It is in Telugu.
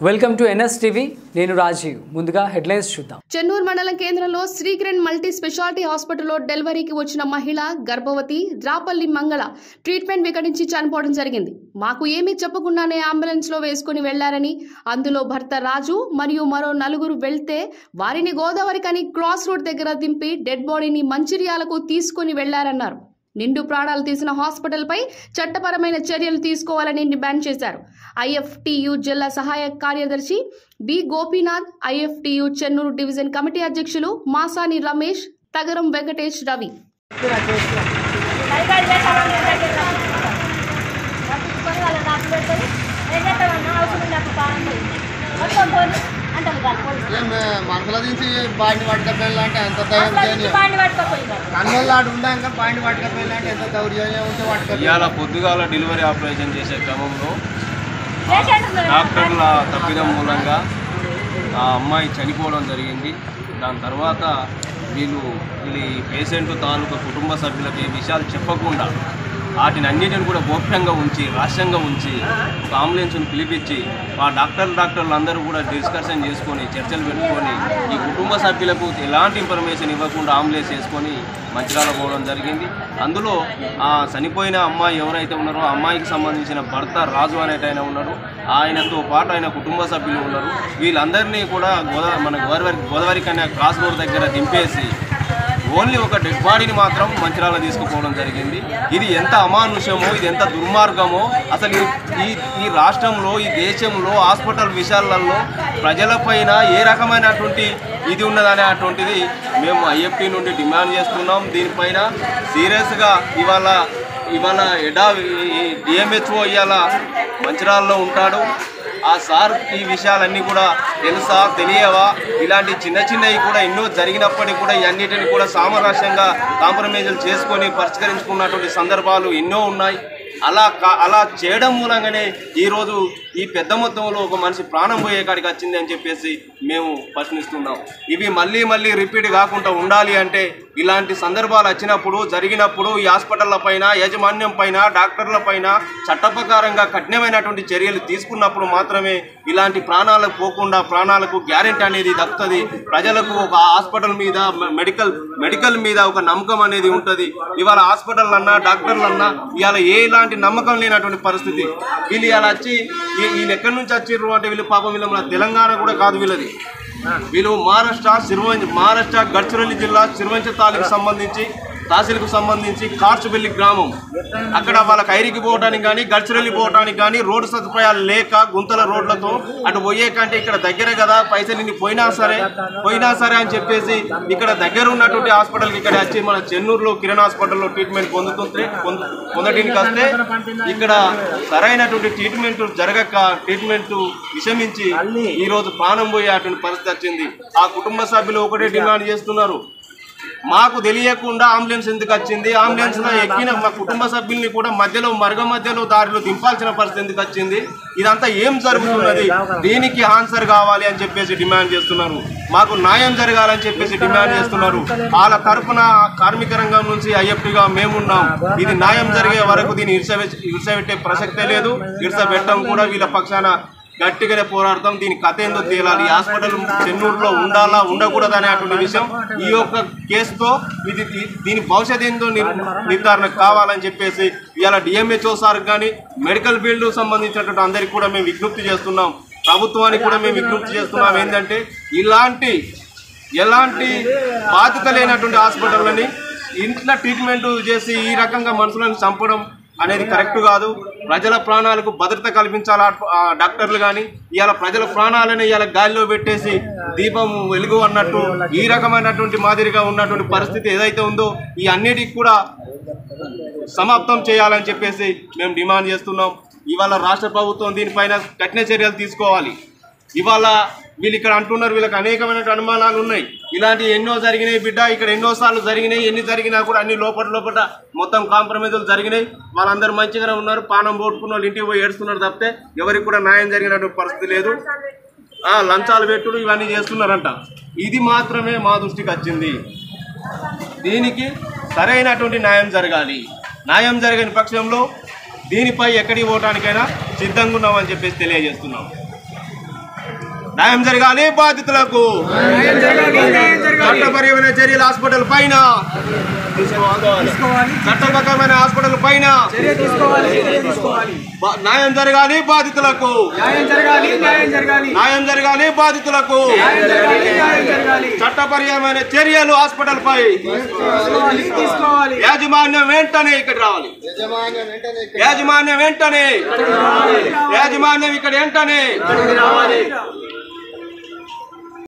వెల్కమ్ టు ఎన్ఎస్ టీవీ నేను రాజీవ్ ముందుగా హెడ్లైన్స్ చూద్దాం. చెన్నూరు మండలం కేంద్రంలో శ్రీకిరణ్ మల్టీ స్పెషాలిటీ హాస్పిటల్లో డెలివరీకి వచ్చిన మహిళ గర్భవతి రాపల్లి మంగళ ట్రీట్మెంట్ వికటించి చనిపోవడం జరిగింది. మాకు ఏమీ చెప్పకుండానే అంబులెన్స్ లో వేసుకుని వెళ్లారని, అందులో భర్త రాజు మరియు మరో నలుగురు వెళ్తే వారిని గోదావరికని క్రాస్ రోడ్ దగ్గర దింపి డెడ్ బాడీని మంచిర్యాలకు తీసుకుని వెళ్లారన్నారు. నిండు ప్రాణాలు తీసిన హాస్పిటల్ పై చట్టపరమైన చర్యలు తీసుకోవాలని డిమాండ్ చేశారు. ఐఎఫ్టియు జిల్లా సహాయ కార్యదర్శి B Gopinath, IFTU Chennur division committee అధ్యక్షులు మాసాని రమేష్, తగరం వెంకటేష్ రవి. మనసులో నుంచి బాండి పట్టుకపోయిందంటే ఎంత కన్నులాడు ఉందాక బాండి పట్టుకపోయిందంటే ఎంత దౌర్జన్యం ఉంటే పట్టుకపోయి ఇవాళ పొద్దుగాల డెలివరీ ఆపరేషన్ చేసే క్రమంలో డాక్టర్ల తప్పిదం మూలంగా ఆ అమ్మాయి చనిపోవడం జరిగింది. దాని తర్వాత వీళ్ళు పేషెంట్ తాలూకా కుటుంబ సభ్యులకి ఈ విషయాలు చెప్పకుండా వాటిని అన్నిటిని కూడా గోప్యంగా ఉంచి రహస్యంగా ఉంచి ఒక అంబులెన్స్ను పిలిపించి ఆ డాక్టర్లు అందరూ కూడా డిస్కషన్ చేసుకొని చర్చలు పెట్టుకొని ఈ కుటుంబ సభ్యులకు ఎలాంటి ఇన్ఫర్మేషన్ ఇవ్వకుండా అంబులెన్స్ చేసుకొని మంచిర్యాల పోవడం జరిగింది. అందులో ఆ చనిపోయిన అమ్మాయి ఎవరైతే ఉన్నారో ఆ అమ్మాయికి సంబంధించిన భర్త రాజు అనేటైనా ఉన్నాడు, ఆయనతో పాటు ఆయన కుటుంబ సభ్యులు ఉన్నారు. వీళ్ళందరినీ కూడా గోదావరి కన్నా క్రాస్ రోడ్ దగ్గర దింపేసి ఓన్లీ ఒక డెడ్ బాడీని మాత్రం మంచిర్యాల తీసుకుపోవడం జరిగింది. ఇది ఎంత అమానుషమో, ఇది ఎంత దుర్మార్గమో, అసలు ఈ రాష్ట్రంలో ఈ దేశంలో హాస్పిటల్ విషయాలలో ప్రజలపైన ఏ రకమైనటువంటి ఇది ఉన్నదనేటువంటిది మేము ఐఎఫ్టీ నుండి డిమాండ్ చేస్తున్నాం. దీనిపైన సీరియస్గా ఇవాళ డిఎంహెచ్ఓ ఇవాళ మంచిర్యాలలో ఉంటాడు. ఆ సార్ ఈ విషయాలన్నీ కూడా తెలుసా తెలియవా, ఇలాంటి చిన్నవి కూడా ఎన్నో జరిగినప్పటికీ కూడా ఇవన్నిటిని కూడా సామరస్యంగా కాంప్రమైజులు చేసుకొని పరిష్కరించుకున్నటువంటి సందర్భాలు ఎన్నో ఉన్నాయి. అలా చేయడం మూలంగానే ఈరోజు ఈ పెద్ద మొత్తంలో ఒక మనిషి ప్రాణం పోయే కాడికి వచ్చింది అని చెప్పేసి మేము ప్రశ్నిస్తున్నాం. ఇవి మళ్ళీ రిపీట్ కాకుండా ఉండాలి అంటే ఇలాంటి సందర్భాలు జరిగినప్పుడు ఈ హాస్పిటళ్ల పైన, యాజమాన్యం పైన, డాక్టర్ల పైన చట్టప్రకారంగా కఠినమైనటువంటి చర్యలు తీసుకున్నప్పుడు మాత్రమే ఇలాంటి ప్రాణాలకు పోకుండా ప్రాణాలకు గ్యారెంటీ అనేది దక్కుతుంది. ప్రజలకు ఒక హాస్పిటల్ మీద మెడికల్ మీద ఒక నమ్మకం అనేది ఉంటుంది. ఇవాళ హాస్పిటల్ అన్నా డాక్టర్లు అన్నా ఇవాళ ఎలాంటి నమ్మకం లేనటువంటి పరిస్థితి. వీళ్ళు ఇలా వచ్చి వీళ్ళు ఎక్కడి నుంచి వచ్చిర్రు అంటే వీళ్ళు పాపం వీళ్ళు మన తెలంగాణ కూడా కాదు, వీళ్ళు మహారాష్ట్ర గడ్చిరోలి జిల్లా సిరివంచ తహసీల్కు సంబంధించి కార్చుబెల్లి గ్రామం. అక్కడ వాళ్ళ ఖైరికి పోవడానికి కానీ గడ్చిరోలి పోవడానికి కానీ రోడ్డు సదుపాయాలు లేక గుంతల రోడ్లతో అటు పోయే కంటే ఇక్కడ దగ్గరే కదా, పైసలు ఇన్ని పోయినా సరే అని చెప్పేసి ఇక్కడ దగ్గర ఉన్నటువంటి హాస్పిటల్కి ఇక్కడ వచ్చి మన చెన్నూరులో కిరణ్ హాస్పిటల్లో ట్రీట్మెంట్ పొందడానికి వస్తే ఇక్కడ సరైనటువంటి ట్రీట్మెంట్ జరగక ట్రీట్మెంట్ విషమించి ఈరోజు ప్రాణం పోయేటువంటి పరిస్థితి వచ్చింది. ఆ కుటుంబ సభ్యులు ఒకటే డిమాండ్ చేస్తున్నారు, మాకు తెలియకుండా అంబులెన్స్ ఎందుకు వచ్చింది, అంబులెన్స్ లో ఎక్కిన మా కుటుంబ సభ్యుల్ని కూడా మధ్యలో దారిలో దింపాల్సిన పరిస్థితి ఎందుకు వచ్చింది, ఇదంతా ఏం జరుగుతున్నది, దీనికి ఆన్సర్ కావాలి అని చెప్పేసి డిమాండ్ చేస్తున్నారు. మాకు న్యాయం జరగాలని చెప్పేసి డిమాండ్ చేస్తున్నారు. వాళ్ళ తరఫున కార్మిక రంగం నుంచి ఐఎఫ్టీగా మేమున్నాం. ఇది న్యాయం జరిగే వరకు దీన్ని ఇడిసబెట్టే ప్రసక్తే లేదు. ఇడిసబెట్టడం కూడా వీళ్ళ పక్షాన గట్టిగానే పోరాడతాం. దీని కథ ఏందో తేలాలి. హాస్పిటల్ చెన్నూరులో ఉండాలా ఉండకూడదు అనేటువంటి విషయం ఈ యొక్క కేసుతో దీని భవిష్యత్ ఏందో నిర్ధారణ కావాలని చెప్పేసి ఇవాళ డిఎంహెచ్ఓ సార్ కానీ మెడికల్ ఫీల్డ్ సంబంధించినటువంటి అందరికీ కూడా మేము విజ్ఞప్తి చేస్తున్నాం. ప్రభుత్వానికి కూడా మేము విజ్ఞప్తి చేస్తున్నాం ఏంటంటే ఎలాంటి బాధ్యత లేనటువంటి హాస్పిటల్ని ఇంట్లో ట్రీట్మెంట్ చేసి ఈ రకంగా మనుషులను చంపడం అనేది కరెక్ట్ కాదు. ప్రజల ప్రాణాలకు భద్రత కల్పించాలి డాక్టర్లు కానీ. ఇవాళ ప్రజల ప్రాణాలని ఇవాళ గాలిలో పెట్టేసి దీపం వెలుగు అన్నట్టు ఈ రకమైనటువంటి మాదిరిగా ఉన్నటువంటి పరిస్థితి ఏదైతే ఉందో ఈ అన్నిటికి కూడా సమాప్తం చేయాలని చెప్పేసి మేము డిమాండ్ చేస్తున్నాం. ఇవాళ రాష్ట్ర ప్రభుత్వం దీనిపైన కఠిన చర్యలు తీసుకోవాలి. ఇవాళ వీళ్ళు ఇక్కడ అంటున్నారు, వీళ్ళకి అనేకమైన అనుమానాలు ఉన్నాయి. ఇలాంటి ఎన్నో జరిగినాయి బిడ్డ, ఇక్కడ ఎన్నోసార్లు జరిగినాయి. ఎన్ని జరిగినా కూడా అన్ని లోపల మొత్తం కాంప్రమైజులు జరిగినాయి. వాళ్ళందరూ మంచిగానే ఉన్నారు. పానం పోట్టుకున్న వాళ్ళు ఇంటికి పోయి ఏడుస్తున్నారు తప్పితే ఎవరికి కూడా న్యాయం జరిగినటువంటి పరిస్థితి లేదు. లంచాలు పెట్టుడు ఇవన్నీ చేస్తున్నారంట. ఇది మాత్రమే మా దృష్టికి వచ్చింది. దీనికి సరైనటువంటి న్యాయం జరగాలి. న్యాయం జరగని పక్షంలో దీనిపై ఎక్కడికి పోవడానికైనా సిద్ధంగా ఉన్నామని చెప్పేసి తెలియజేస్తున్నాం. న్యాయం జరగాలి బాధితులకు. చట్టపరమైన చర్యలు హాస్పిటల్ పైన చట్టపరమైన హాస్పిటల్ పైన న్యాయం జరగాలి బాధితులకు. న్యాయం జరగాలి బాధితులకు. చట్టపరమైన చర్యలు హాస్పిటల్ పై యాజమాన్యం వెంటనే ఇక్కడ రావాలి. యాజమాన్యం వెంటనే ఇక్కడ వెంటనే